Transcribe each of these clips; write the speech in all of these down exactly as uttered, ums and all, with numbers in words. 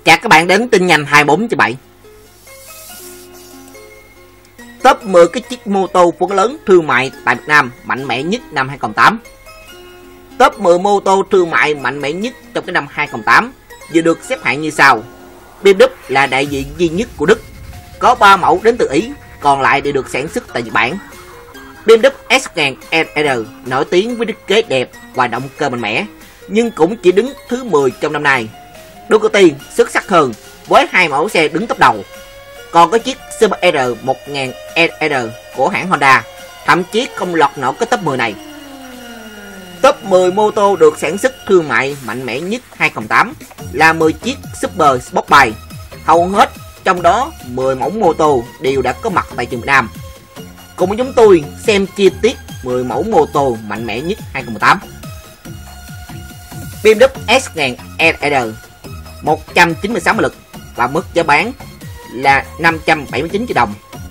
Chào các bạn đến tin nhanh hai mươi bốn trên bảy. Top mười cái chiếc mô tô phân khối lớn thương mại tại Việt Nam mạnh mẽ nhất năm hai không không tám. Top mười mô tô thương mại mạnh mẽ nhất trong cái năm hai không không tám vừa được xếp hạng như sau. bê em vê là đại diện duy nhất của Đức, có ba mẫu đến từ Ý, còn lại đều được sản xuất tại Nhật Bản. bê em vê S một nghìn R nổi tiếng với thiết kế đẹp và động cơ mạnh mẽ, nhưng cũng chỉ đứng thứ mười trong năm nay. Ducati xuất sắc hơn với hai mẫu xe đứng top đầu. Còn có chiếc Super R một nghìn R của hãng Honda thậm chí không lọt nổi cái top mười này. Top mười mô tô được sản xuất thương mại mạnh mẽ nhất hai không không tám là mười chiếc Super Sport Bike. Hầu hết trong đó mười mẫu mô tô đều đã có mặt tại trường Việt Nam. Cùng với chúng tôi xem chi tiết mười mẫu mô tô mạnh mẽ nhất hai không không tám. bê em vê S một nghìn R một trăm chín mươi sáu mã lực và mức giá bán là năm trăm bảy mươi chín triệu đồng.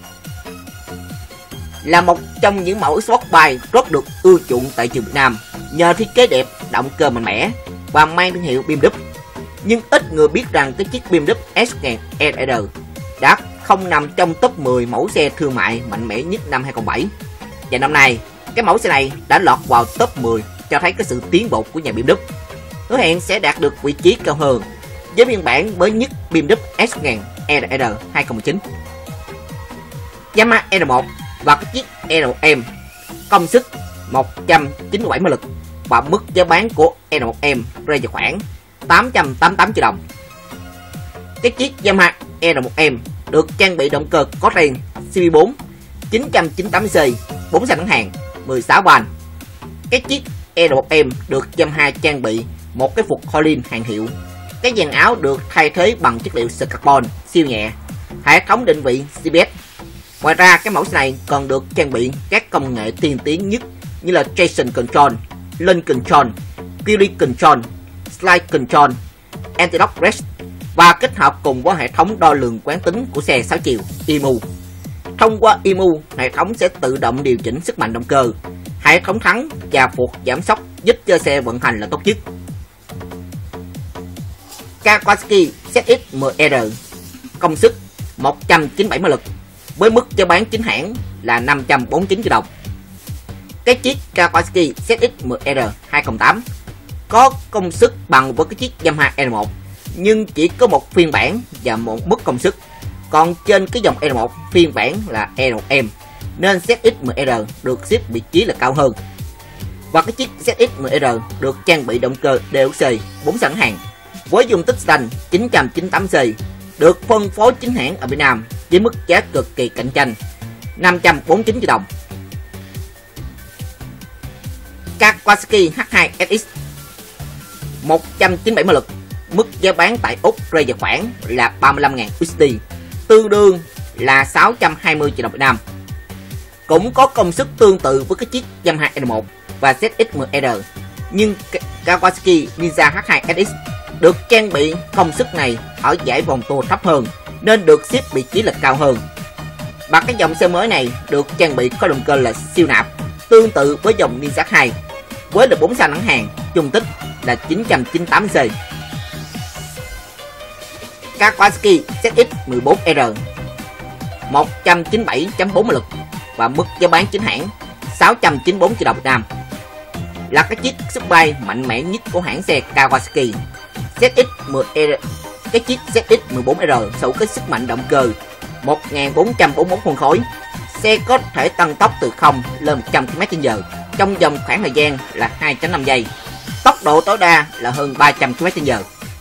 Là một trong những mẫu sport bike rất được ưa chuộng tại trường Việt Nam nhờ thiết kế đẹp, động cơ mạnh mẽ và mang thương hiệu bê em vê. Nhưng ít người biết rằng cái chiếc bê em vê S một nghìn R đã không nằm trong top mười mẫu xe thương mại mạnh mẽ nhất năm hai không không bảy. Và năm nay, cái mẫu xe này đã lọt vào top mười, cho thấy cái sự tiến bộ của nhà bê em vê. Hứa hẹn sẽ đạt được vị trí cao hơn với phiên bản mới nhất bê em vê S một nghìn R hai không một chín. Yamaha R một và cái chiếc R một M công suất một trăm chín mươi bảy mã lực và mức giá bán của R một M rơi vào khoảng tám trăm tám mươi tám triệu đồng. Cái chiếc Yamaha R một M được trang bị động cơ có ren C V bốn chín trăm chín mươi tám C, bốn xăng thẳng hàng, mười sáu van. Cái chiếc R một M được Yamaha trang bị một cái phục Holland hàng hiệu. Cái dàn áo được thay thế bằng chất liệu sợi carbon siêu nhẹ, hệ thống định vị G P S. Ngoài ra, cái mẫu xe này còn được trang bị các công nghệ tiên tiến nhất như là traction control, lane control, wheel control, slide control, anti-lock rest và kết hợp cùng với hệ thống đo lường quán tính của xe sáu chiều E M U. Thông qua E M U, hệ thống sẽ tự động điều chỉnh sức mạnh động cơ, hệ thống thắng và phục giảm sóc giúp cho xe vận hành là tốt nhất. Kawasaki Z X mười R công suất một trăm chín mươi bảy mã lực với mức giá bán chính hãng là năm trăm bốn mươi chín triệu đồng. Cái chiếc Kawasaki Z X mười R hai không không tám có công suất bằng với cái chiếc Yamaha R một nhưng chỉ có một phiên bản và một mức công suất. Còn trên cái dòng R một phiên bản là R một M nên Z X mười R được xếp vị trí là cao hơn. Và cái chiếc Z X mười R được trang bị động cơ D X C bốn xăng hàng với dung tích xanh chín trăm chín mươi tám C, được phân phối chính hãng ở Việt Nam với mức giá cực kỳ cạnh tranh năm trăm bốn mươi chín triệu đồng. Kawasaki H hai S X một trăm chín mươi bảy mã lực, mức giá bán tại Úc rơi vào khoảng là ba mươi lăm nghìn U S D, tương đương là sáu trăm hai mươi triệu đồng Việt Nam. Cũng có công suất tương tự với cái chiếc Yamaha R một và Z X mười R, nhưng Kawasaki Ninja H hai S X được trang bị công suất này ở giải vòng tua thấp hơn nên được xếp vị trí lịch cao hơn. Và cái dòng xe mới này được trang bị có động cơ là siêu nạp tương tự với dòng Ninja hai với là bốn xăng thẳng hàng, dung tích là chín trăm chín mươi tám C. Kawasaki Z X mười bốn R một trăm chín mươi bảy phẩy bốn mã lực và mức giá bán chính hãng sáu trăm chín mươi tư triệu đồng Việt Nam, là cái chiếc Superbike mạnh mẽ nhất của hãng xe Kawasaki. Z X mười R cái chiếc Z X mười bốn R sở hữu cái sức mạnh động cơ một nghìn bốn trăm bốn mươi mốt phân khối. Xe có thể tăng tốc từ không lên một trăm ki lô mét trên giờ trong vòng khoảng thời gian là hai phẩy năm giây. Tốc độ tối đa là hơn ba trăm ki lô mét trên giờ.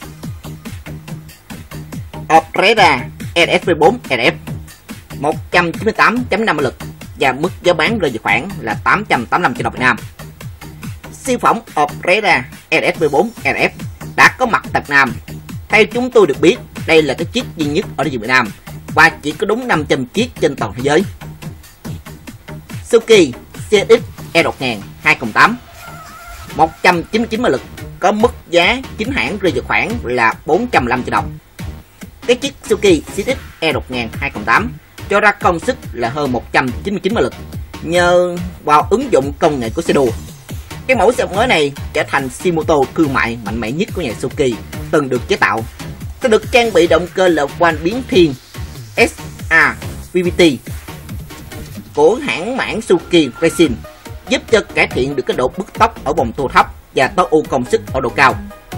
Aprilia R S V bốn R F một trăm chín mươi tám phẩy năm mã lực và mức giá bán rơi vào khoảng là tám trăm tám mươi lăm triệu đồng Việt Nam. Siêu phẩm Aprilia R S V bốn R F đã có mặt tại Việt Nam. Theo chúng tôi được biết, đây là cái chiếc duy nhất ở Việt Nam và chỉ có đúng năm trăm chiếc trên toàn thế giới. Suzuki C X R một nghìn hai không không tám một trăm chín mươi chín mã lực có mức giá chính hãng rơi vào khoảng là bốn trăm lẻ năm triệu đồng. Cái chiếc Suzuki C X R một nghìn hai không không tám cho ra công suất là hơn một trăm chín mươi chín mã lực nhờ vào ứng dụng công nghệ của xe đua. Cái mẫu xe mới này trở thành siêu mô tô thương mại mạnh mẽ nhất của nhà Suzuki từng được chế tạo. Sẽ được trang bị động cơ là van biến thiên ét a vê vê tê của hãng mảng Suzuki Racing, giúp cho cải thiện được cái độ bứt tốc ở vòng tua thấp và tối ưu công suất ở độ cao.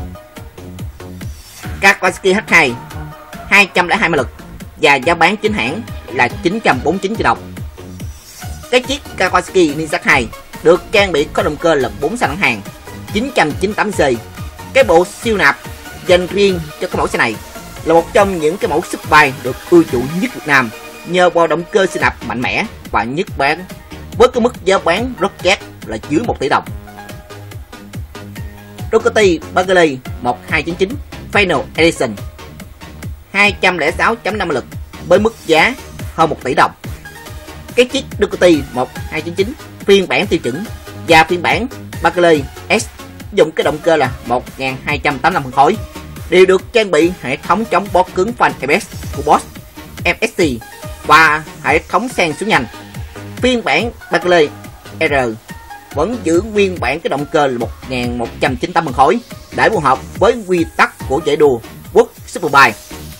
Kawasaki hát hai hai trăm lẻ hai mã lực và giá bán chính hãng là chín trăm bốn mươi chín triệu đồng. Cái chiếc Kawasaki Ninja hai được trang bị có động cơ là bốn xăng thẳng hàng chín trăm chín mươi tám xê. Cái bộ siêu nạp dành riêng cho cái mẫu xe này là một trong những cái mẫu Superbike được ưa chuộng nhất Việt Nam nhờ vào động cơ siêu nạp mạnh mẽ và nhất bán với cái mức giá bán rất chát là dưới một tỷ đồng. Ducati Bagale một hai chín chín Final Edition hai trăm lẻ sáu chấm năm mã lực với mức giá hơn một tỷ đồng. Cái chiếc Ducati một hai chín chín phiên bản tiêu chuẩn và phiên bản Bagale S dùng cái động cơ là một nghìn hai trăm tám mươi lăm phân khối đều được trang bị hệ thống chống bó cứng phanh a bê ét của Bosch em ét xê và hệ thống sen xuống nhanh. Phiên bản Bagale R vẫn giữ nguyên bản cái động cơ là một nghìn một trăm chín mươi tám phân khối để phù hợp với quy tắc của giải đua World Superbike.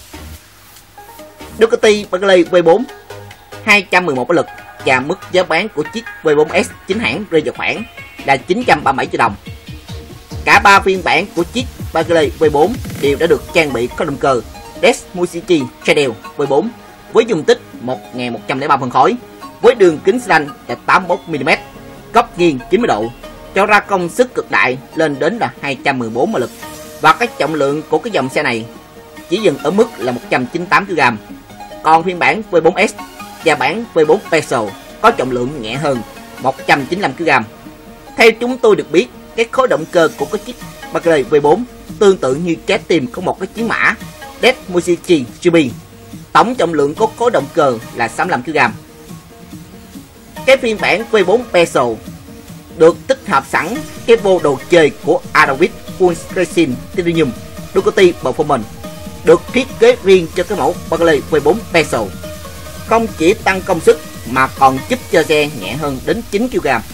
Ducati Bagale V bốn hai trăm mười một mã lực và mức giá bán của chiếc V bốn S chính hãng rơi vào khoảng là chín trăm ba mươi bảy triệu đồng. Cả ba phiên bản của chiếc Bagale V bốn đều đã được trang bị có động cơ Mitsubishi Chadel V bốn với dung tích một nghìn một trăm lẻ ba phân khối với đường kính xi lanh là tám mươi mốt mi li mét, góc nghiêng chín mươi độ, cho ra công suất cực đại lên đến là hai trăm mười bốn mã lực. Và cái trọng lượng của cái dòng xe này chỉ dừng ở mức là một trăm chín mươi tám ki lô gam. Còn phiên bản V bốn S và bản V bốn Peso có trọng lượng nhẹ hơn một trăm chín mươi lăm ki lô gam. Theo chúng tôi được biết, cái khối động cơ của cái chiếc Bagale V bốn tương tự như trái tim của một cái chiến mã Mitsubishi giê pê. Tổng trọng lượng của khối động cơ là sáu mươi lăm ki lô gam. Cái phiên bản V bốn Peso được tích hợp sẵn cái vô đồ chơi của Arawit Full Racing Titanium Ducati Performance được thiết kế riêng cho cái mẫu Bagale V bốn Peso. Không chỉ tăng công suất mà còn giúp cho xe nhẹ hơn đến chín ki lô gam.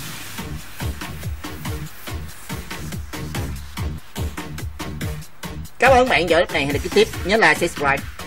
Cảm ơn bạn dõi clip này, hãy like tiếp, nhớ like, subscribe.